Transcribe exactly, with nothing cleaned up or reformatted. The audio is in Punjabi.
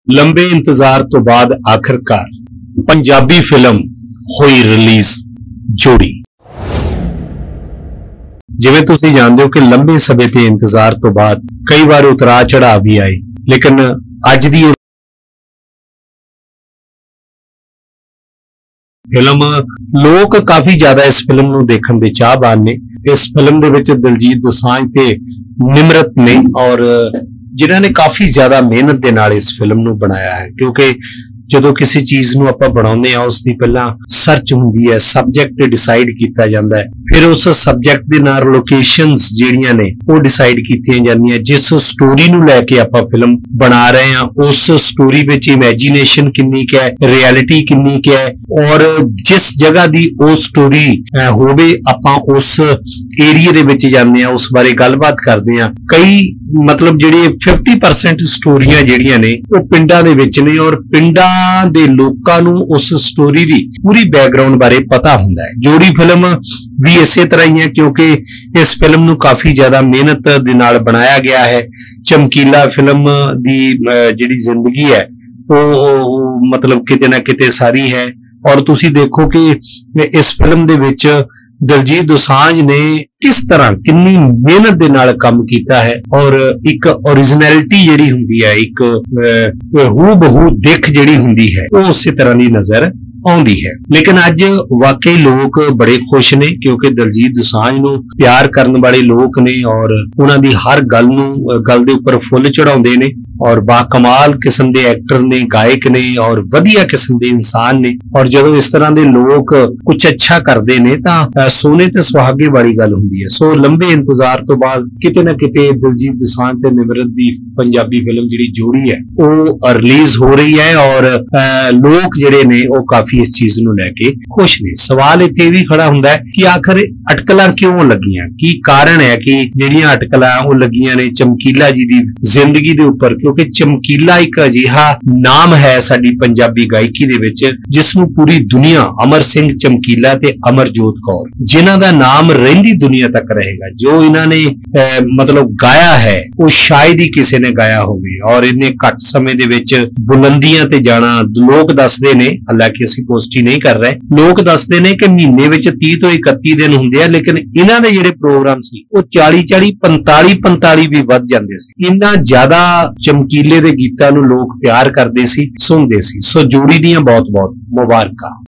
ਲੰਬੇ ਇੰਤਜ਼ਾਰ ਤੋਂ ਬਾਅਦ ਆਖਰਕਾਰ ਪੰਜਾਬੀ ਫਿਲਮ ਹੋਈ ਰਿਲੀਜ਼ ਜੋੜੀ। ਜਿਵੇਂ ਤੁਸੀਂ ਜਾਣਦੇ ਹੋ ਕਿ ਲੰਬੇ ਸਮੇਂ ਤੇ ਇੰਤਜ਼ਾਰ ਤੋਂ ਬਾਅਦ ਕਈ ਵਾਰ ਉਤਰਾਅ ਚੜ੍ਹਾਅ ਵੀ ਆਏ, ਲੇਕਿਨ ਅੱਜ ਦੀ ਫਿਲਮ ਲੋਕ ਕਾਫੀ ਜ਼ਿਆਦਾ ਇਸ ਫਿਲਮ ਨੂੰ ਦੇਖਣ ਦੇ ਚਾਹਵਾਨ ਨੇ। ਇਸ ਫਿਲਮ ਦੇ ਵਿੱਚ ਦਿਲਜੀਤ ਦੋਸਾਂਝ ਤੇ ਨਿਮਰਤ ਨੇ ਔਰ ਜਿਨ੍ਹਾਂ ਨੇ ਕਾਫੀ ਜ਼ਿਆਦਾ ਮਿਹਨਤ ਦੇ ਨਾਲ ਇਸ ਫਿਲਮ ਨੂੰ ਬਣਾਇਆ ਹੈ, ਕਿਉਂਕਿ ਜਦੋਂ ਕਿਸੇ ਚੀਜ਼ ਨੂੰ ਆਪਾਂ ਬਣਾਉਂਦੇ ਆ ਉਸ ਦੀ ਪਹਿਲਾਂ ਸਰਚ ਹੁੰਦੀ ਹੈ, ਸਬਜੈਕਟ ਡਿਸਾਈਡ ਕੀਤਾ ਜਾਂਦਾ ਹੈ, ਫਿਰ ਉਸ ਸਬਜੈਕਟ ਦੇ ਨਾਲ ਲੋਕੇਸ਼ਨਸ ਜਿਹੜੀਆਂ ਨੇ ਉਹ ਡਿਸਾਈਡ ਕੀਤੀਆਂ ਜਾਂਦੀਆਂ। ਜਿਸ ਸਟੋਰੀ ਨੂੰ ਲੈ ਕੇ ਆਪਾਂ ਫਿਲਮ ਬਣਾ ਰਹੇ ਹਾਂ ਉਸ ਸਟੋਰੀ ਵਿੱਚ ਇਮੇਜਿਨੇਸ਼ਨ ਕਿੰਨੀ ਕੁ ਹੈ, ਰਿਐਲਿਟੀ ਕਿੰਨੀ ਕੁ ਹੈ, ਔਰ ਜਿਸ ਜਗ੍ਹਾ ਦੀ ਉਹ ਸਟੋਰੀ ਹੋਵੇ ਆਪਾਂ ਉਸ ਏਰੀਆ ਦੇ ਵਿੱਚ ਜਾਂਦੇ ਆ, ਉਸ ਬਾਰੇ ਗੱਲਬਾਤ ਕਰਦੇ ਆ। ਕਈ ਮਤਲਬ ਜਿਹੜੇ ਫਿਫਟੀ ਪਰਸੈਂਟ ਸਟੋਰੀਆਂ ਜਿਹੜੀਆਂ ਨੇ ਉਹ ਪਿੰਡਾਂ ਦੇ ਵਿੱਚ ਨੇ ਔਰ ਪਿੰਡਾਂ ਦੇ ਲੋਕਾਂ ਨੂੰ ਉਸ ਸਟੋਰੀ ਦੀ ਪੂਰੀ ਬੈਕਗ੍ਰਾਉਂਡ ਬਾਰੇ ਪਤਾ ਹੁੰਦਾ ਹੈ। ਜੋੜੀ ਫਿਲਮ ਵੀ ਇਸੇ ਤਰ੍ਹਾਂ ਹੀ ਹੈ, ਕਿਉਂਕਿ ਇਸ ਫਿਲਮ ਨੂੰ ਕਾਫੀ ਜ਼ਿਆਦਾ ਮਿਹਨਤ ਦੇ ਨਾਲ ਬਣਾਇਆ ਗਿਆ ਹੈ। ਚਮਕੀਲਾ ਫਿਲਮ ਦੀ ਜਿਹੜੀ ਜ਼ਿੰਦਗੀ ਹੈ ਉਹ ਮਤਲਬ ਕਿਤੇ ਨਾ ਕਿਤੇ ਸਾਰੀ ਹੈ ਔਰ ਤੁਸੀਂ ਦੇਖੋ ਕਿ ਇਸ ਫਿਲਮ ਦੇ ਵਿੱਚ ਦਿਲਜੀਤ ਦੋਸਾਂਝ ਨੇ ਕਿਸ ਤਰ੍ਹਾਂ ਕਿੰਨੀ ਮਿਹਨਤ ਦੇ ਨਾਲ ਕੰਮ ਕੀਤਾ ਹੈ ਔਰ ਇੱਕ ਓਰੀਜਨੈਲਿਟੀ ਜਿਹੜੀ ਹੁੰਦੀ ਹੈ, ਇੱਕ ਹੂ ਬਹੂ ਦਿੱਖ ਜਿਹੜੀ ਹੁੰਦੀ ਹੈ ਉਹ ਉਸੇ ਤਰ੍ਹਾਂ ਦੀ ਨਜ਼ਰ ਆਉਂਦੀ ਹੈ। ਲੇਕਿਨ ਅੱਜ ਵਾਕਈ ਲੋਕ ਬੜੇ ਖੁਸ਼ ਨੇ ਕਿਉਂਕਿ ਦਿਲਜੀਤ ਦੋਸਾਂਝ ਨੂੰ ਪਿਆਰ ਕਰਨ ਵਾਲੇ ਲੋਕ ਨੇ ਔਰ ਉਹਨਾਂ ਦੀ ਹਰ ਗੱਲ ਨੂੰ ਗੱਲ ਦੇ ਉੱਪਰ ਫੁੱਲ ਚੜਾਉਂਦੇ ਨੇ ਔਰ ਬਾਕਮਾਲ ਕਿਸਮ ਦੇ ਐਕਟਰ ਨੇ, ਗਾਇਕ ਨੇ ਔਰ ਵਧੀਆ ਕਿਸਮ ਦੇ ਇਨਸਾਨ ਨੇ। ਔਰ ਜਦੋਂ ਇਸ ਤਰ੍ਹਾਂ ਦੇ ਲੋਕ ਕੁਝ ਅੱਛਾ ਕਰਦੇ ਨੇ ਤਾਂ ਸੋਨੇ ਤੇ ਸੁਹਾਗੇ ਵਾਲੀ ਗੱਲ ਹੁੰਦੀ ਹੈ। ਸੋ ਲੰਬੇ ਇੰਤਜ਼ਾਰ ਤੋਂ ਬਾਅਦ ਕਿਤੇ ਨਾ ਕਿਤੇ ਦਿਲਜੀਤ ਦੋਸਾਂਝ ਤੇ ਨਿਮਰਤ ਦੀ ਪੰਜਾਬੀ ਫਿਲਮ ਜਿਹੜੀ ਜੋੜੀ ਹੈ ਉਹ ਰਿਲੀਜ਼ ਹੋ ਰਹੀ ਹੈ ਔਰ ਲੋਕ ਜਿਹੜੇ ਨੇ ਉਹ ਕਾਫੀ ਇਸ ਚੀਜ਼ ਨੂੰ ਲੈ ਕੇ ਖੁਸ਼ ਨੇ। ਸਵਾਲ ਇੱਥੇ ਵੀ ਖੜਾ ਹੁੰਦਾ ਹੈ ਕਿ ਆਖਰ ਅਟਕਲਾਂ ਕਿਉਂ ਲੱਗੀਆਂ, ਕੀ ਕਾਰਨ ਹੈ ਕਿ ਜਿਹੜੀਆਂ ਅਟਕਲਾਂ ਉਹ ਲੱਗੀਆਂ ਨੇ ਚਮਕੀਲਾ ਜੀ ਦੀ ਜ਼ਿੰਦਗੀ ਦੇ ਉੱਪਰ, ਕਿਉਂਕਿ ਚਮਕੀਲਾ ਇੱਕ ਅਜਿਹਾ ਨਾਮ ਹੈ ਸਾਡੀ ਪੰਜਾਬੀ ਗਾਇਕੀ ਦੇ ਵਿੱਚ ਜਿਸ ਨੂੰ ਪੂਰੀ ਦੁਨੀਆ, ਅਮਰ ਸਿੰਘ ਚਮਕੀਲਾ ਤੇ ਅਮਰਜੋਤ ਕੌਰ, ਜਿਨ੍ਹਾਂ ਦਾ ਨਾਮ ਰਹਿੰਦੀ ਦੁਨੀਆ ਤੱਕ ਰਹੇਗਾ। ਜੋ ਇਹਨਾਂ ਨੇ ਮਤਲਬ ਗਾਇਆ ਹੈ ਉਹ ਸ਼ਾਇਦ ਹੀ ਕਿਸੇ ਨੇ ਗਾਇਆ ਹੋਵੇ ਔਰ ਇੰਨੇ ਘੱਟ ਸਮੇਂ ਦੇ ਵਿੱਚ ਬੁਲੰਦੀਆਂ ਤੇ ਜਾਣਾ। ਲੋਕ ਦੱਸਦੇ ਨੇ, ਹਾਲਾਂਕਿ ਅਸੀਂ ਪੋਸਟੀ ਨਹੀਂ ਕਰ ਰਹੇ, ਲੋਕ ਦੱਸਦੇ ਨੇ ਕਿ ਮਹੀਨੇ ਵਿੱਚ ਤੀਹ ਤੋਂ ਇਕੱਤੀ ਦਿਨ ਹੁੰਦੇ ਆ, ਲੇਕਿਨ ਇਹਨਾਂ ਦੇ ਜਿਹੜੇ ਪ੍ਰੋਗਰਾਮ ਸੀ ਉਹ ਚਾਲੀ ਚਾਲੀ ਪੰਤਾਲੀ ਪੰਤਾਲੀ ਵੀ ਵੱਧ ਜਾਂਦੇ ਸੀ। ਇੰਨਾ ਜ਼ਿਆਦਾ ਚਮਕੀਲੇ ਦੇ ਗੀਤਾਂ ਨੂੰ ਲੋਕ ਪਿਆਰ ਕਰਦੇ ਸੀ, ਸੁਣਦੇ ਸੀ। ਸੋ ਜੋੜੀ ਦੀਆਂ ਬਹੁਤ ਬਹੁਤ ਮੁਬਾਰਕਾਂ।